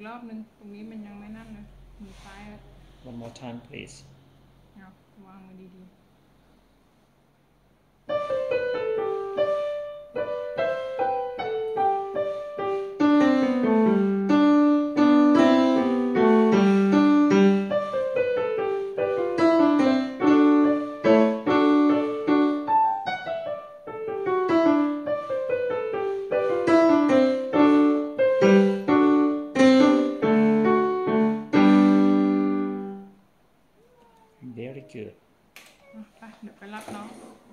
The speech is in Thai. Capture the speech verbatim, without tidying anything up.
รอบนึงตรงนี้มันยังไม่นั่นเลยมือซ้ายเลย One more time please เอาวางมือดีๆ Very good ไปเดี๋ยวไปรับน้อง